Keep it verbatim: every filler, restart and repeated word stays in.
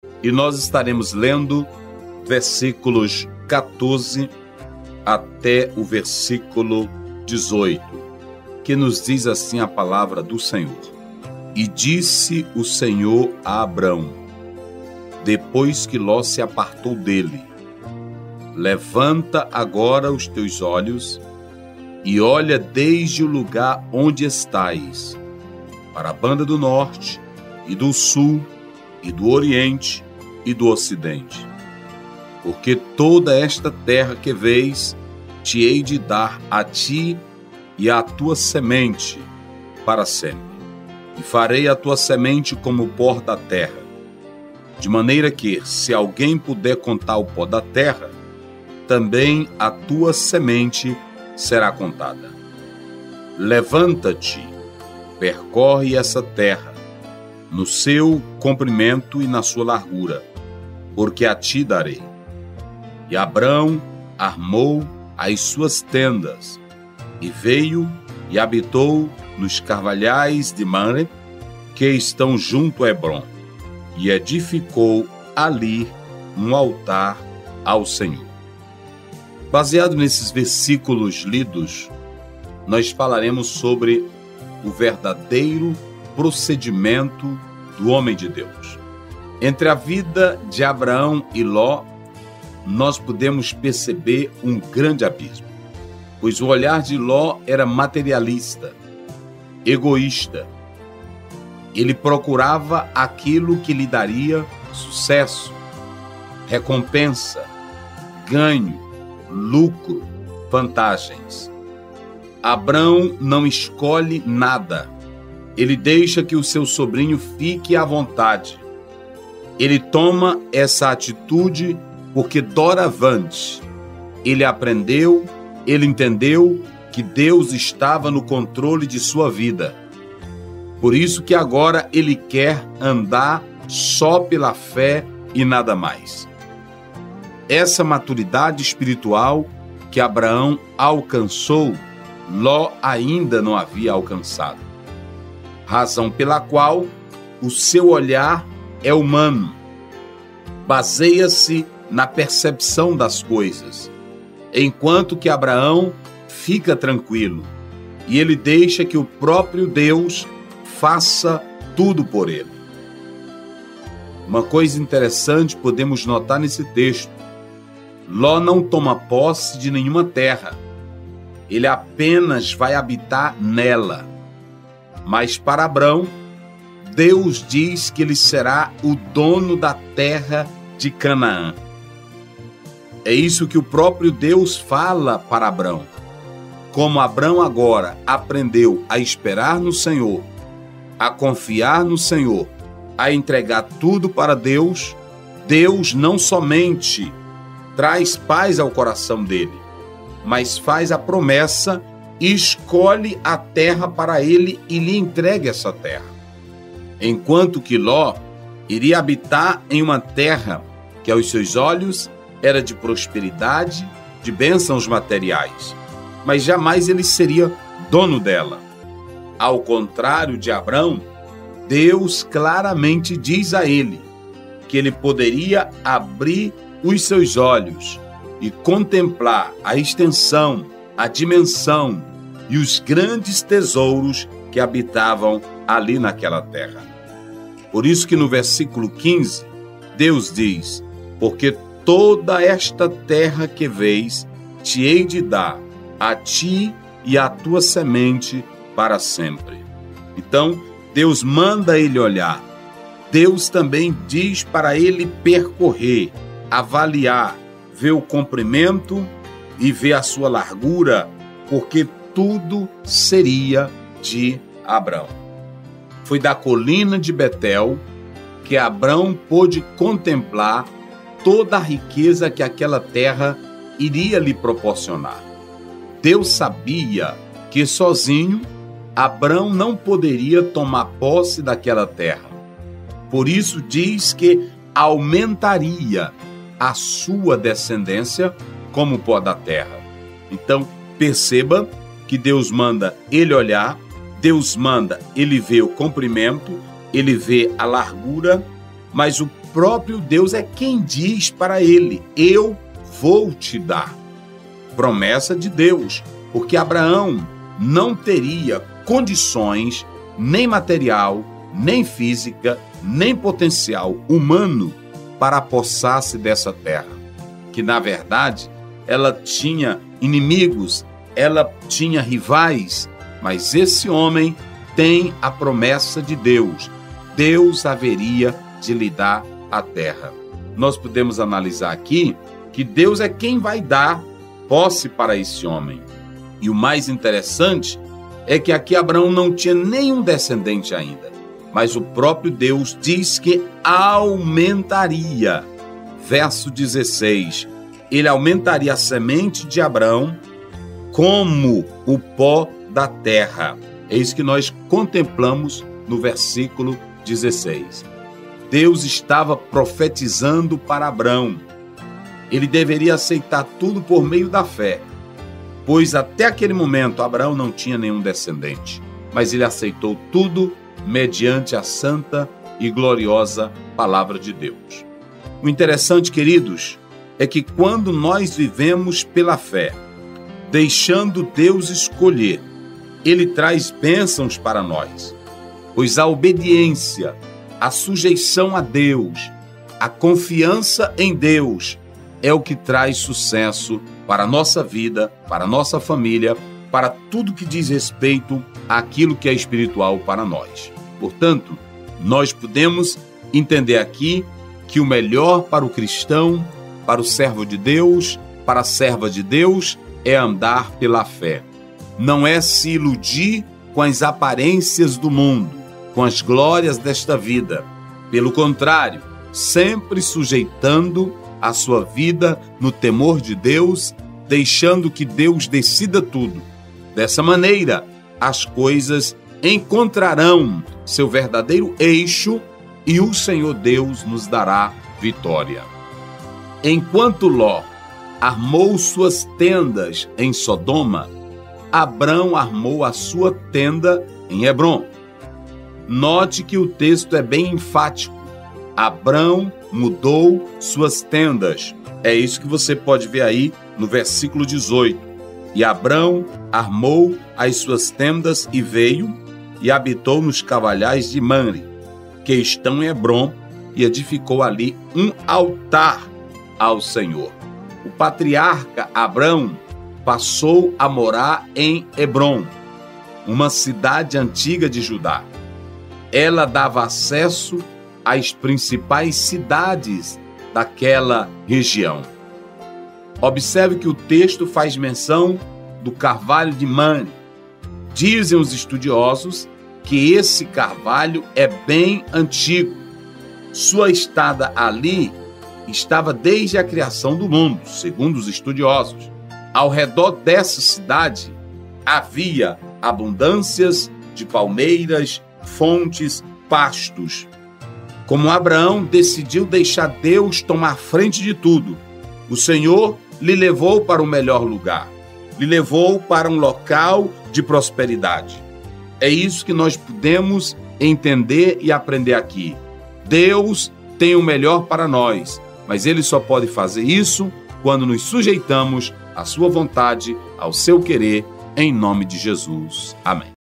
e nós estaremos lendo versículos catorze até o versículo dezoito, que nos diz assim a palavra do Senhor. E disse o Senhor a Abrão, depois que Ló se apartou dele: levanta agora os teus olhos e olha desde o lugar onde estás, para a banda do norte e do sul e do oriente e do ocidente. Porque toda esta terra que vês, te hei de dar a ti e à tua semente para sempre. E farei a tua semente como o pó da terra, de maneira que, se alguém puder contar o pó da terra, também a tua semente será contada. Levanta-te, percorre essa terra, no seu comprimento e na sua largura, porque a ti darei. E Abrão armou as suas tendas, e veio e habitou nos carvalhais de Mamre, que estão junto a Hebrom, e edificou ali um altar ao Senhor. Baseado nesses versículos lidos, nós falaremos sobre o verdadeiro procedimento do homem de Deus. Entre a vida de Abraão e Ló, nós podemos perceber um grande abismo, pois o olhar de Ló era materialista, egoísta. Ele procurava aquilo que lhe daria sucesso, recompensa, ganho, lucro, vantagens. Abrão não escolhe nada. Ele deixa que o seu sobrinho fique à vontade. Ele toma essa atitude porque doravante ele aprendeu, ele entendeu que Deus estava no controle de sua vida. Por isso que agora ele quer andar só pela fé e nada mais. Essa maturidade espiritual que Abraão alcançou, Ló ainda não havia alcançado. Razão pela qual o seu olhar é humano, baseia-se na percepção das coisas, enquanto que Abraão fica tranquilo e ele deixa que o próprio Deus faça tudo por ele. Uma coisa interessante podemos notar nesse texto: Ló não toma posse de nenhuma terra, ele apenas vai habitar nela. Mas para Abrão, Deus diz que ele será o dono da terra de Canaã. É isso que o próprio Deus fala para Abrão. Como Abrão agora aprendeu a esperar no Senhor, a confiar no Senhor, a entregar tudo para Deus, Deus não somente traz paz ao coração dele, mas faz a promessa e escolhe a terra para ele e lhe entrega essa terra. Enquanto que Ló iria habitar em uma terra que aos seus olhos era de prosperidade, de bênçãos materiais, mas jamais ele seria dono dela. Ao contrário de Abrão, Deus claramente diz a ele que ele poderia abrir os seus olhos e contemplar a extensão, a dimensão e os grandes tesouros que habitavam ali naquela terra. Por isso que no versículo quinze, Deus diz: porque toda esta terra que vês, te hei de dar a ti e à tua semente para sempre. Então, Deus manda ele olhar. Deus também diz para ele percorrer, avaliar, ver o comprimento e ver a sua largura, porque tudo seria de Abrão. Foi da colina de Betel que Abrão pôde contemplar toda a riqueza que aquela terra iria lhe proporcionar. Deus sabia que sozinho Abrão não poderia tomar posse daquela terra. Por isso diz que aumentaria a sua descendência como o pó da terra. Então, perceba que Deus manda ele olhar, Deus manda ele ver o comprimento, ele vê a largura, mas o próprio Deus é quem diz para ele: eu vou te dar. Promessa de Deus, porque Abraão não teria condições, nem material, nem física, nem potencial humano para apossar-se dessa terra, que na verdade ela tinha inimigos, ela tinha rivais, mas esse homem tem a promessa de Deus. Deus haveria de lhe dar a terra. Nós podemos analisar aqui que Deus é quem vai dar posse para esse homem. E o mais interessante é que aqui Abraão não tinha nenhum descendente ainda, mas o próprio Deus diz que aumentaria. Verso dezesseis, ele aumentaria a semente de Abraão como o pó da terra. É isso que nós contemplamos no versículo dezesseis. Deus estava profetizando para Abraão. Ele deveria aceitar tudo por meio da fé, pois até aquele momento Abraão não tinha nenhum descendente, mas ele aceitou tudo mediante a santa e gloriosa palavra de Deus. O interessante, queridos, é que quando nós vivemos pela fé, deixando Deus escolher, Ele traz bênçãos para nós, pois a obediência, a sujeição a Deus, a confiança em Deus é o que traz sucesso para a nossa vida, para a nossa família, para tudo que diz respeito àquilo que é espiritual para nós. Portanto, nós podemos entender aqui que o melhor para o cristão, para o servo de Deus, para a serva de Deus, é andar pela fé. Não é se iludir com as aparências do mundo, com as glórias desta vida. Pelo contrário, sempre sujeitando a sua vida no temor de Deus, deixando que Deus decida tudo. Dessa maneira, as coisas encontrarão seu verdadeiro eixo e o Senhor Deus nos dará vitória. Enquanto Ló armou suas tendas em Sodoma, Abrão armou a sua tenda em Hebrom. Note que o texto é bem enfático. Abrão mudou suas tendas. É isso que você pode ver aí no versículo dezoito. E Abrão armou as suas tendas e veio e habitou nos cavalhais de Mamre, que estão em Hebrom, e edificou ali um altar ao Senhor. O patriarca Abrão passou a morar em Hebrom, uma cidade antiga de Judá. Ela dava acesso às principais cidades daquela região. Observe que o texto faz menção do carvalho de Mamre. Dizem os estudiosos que esse carvalho é bem antigo. Sua estada ali estava desde a criação do mundo, segundo os estudiosos. Ao redor dessa cidade havia abundâncias de palmeiras, fontes, pastos. Como Abraão decidiu deixar Deus tomar frente de tudo, o Senhor lhe levou para o melhor lugar, lhe levou para um local de prosperidade. É isso que nós podemos entender e aprender aqui. Deus tem o melhor para nós, mas Ele só pode fazer isso quando nos sujeitamos à sua vontade, ao seu querer, em nome de Jesus. Amém.